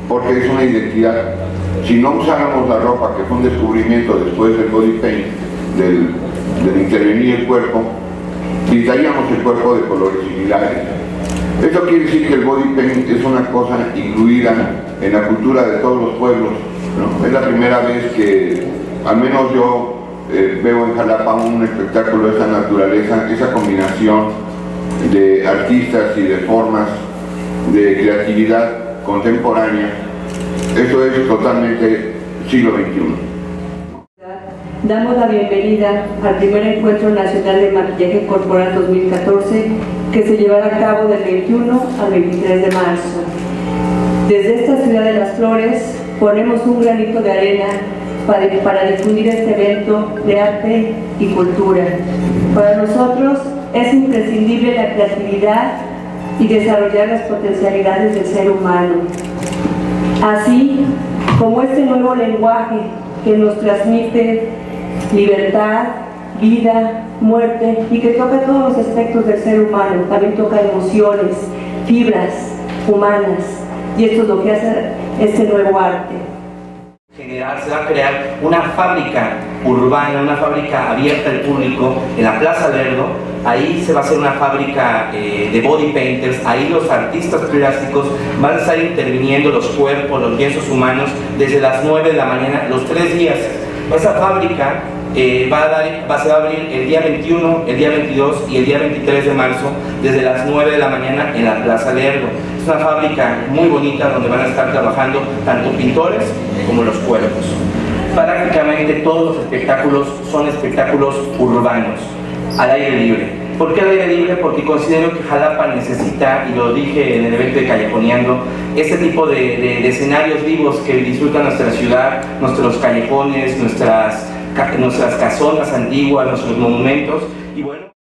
porque es una identidad. Si no usáramos la ropa, que fue un descubrimiento después del body paint, del intervenir el cuerpo, pintaríamos el cuerpo de colores similares. Eso quiere decir que el body paint es una cosa incluida en la cultura de todos los pueblos, ¿no? Es la primera vez que, al menos yo, veo en Jalapa un espectáculo de esa naturaleza, esa combinación de artistas y de formas de creatividad contemporánea. Eso es totalmente siglo XXI. Damos la bienvenida al primer Encuentro Nacional de Maquillaje Corporal 2014 que se llevará a cabo del 21 al 23 de marzo. Desde esta ciudad de las flores ponemos un granito de arena para difundir este evento de arte y cultura. Para nosotros es imprescindible la creatividad y desarrollar las potencialidades del ser humano, así como este nuevo lenguaje que nos transmite libertad, vida, muerte y que toca todos los aspectos del ser humano. También toca emociones, fibras humanas, y esto es lo que hace este nuevo arte. Se va a crear una fábrica urbana, una fábrica abierta al público en la Plaza Lerdo. Ahí se va a hacer una fábrica de body painters. Ahí los artistas plásticos van a estar interviniendo los cuerpos, los lienzos humanos desde las 9 de la mañana, los 3 días. Esa fábrica se va a abrir el día 21, el día 22 y el día 23 de marzo desde las 9 de la mañana en la Plaza Lerdo. Es una fábrica muy bonita donde van a estar trabajando tanto pintores como los cuerpos. Prácticamente todos los espectáculos son espectáculos urbanos, al aire libre. ¿Por qué al aire libre? Porque considero que Jalapa necesita, y lo dije en el evento de Callejoneando, este tipo de escenarios vivos que disfruta nuestra ciudad, nuestros callejones, nuestras casonas antiguas, nuestros monumentos. Y bueno,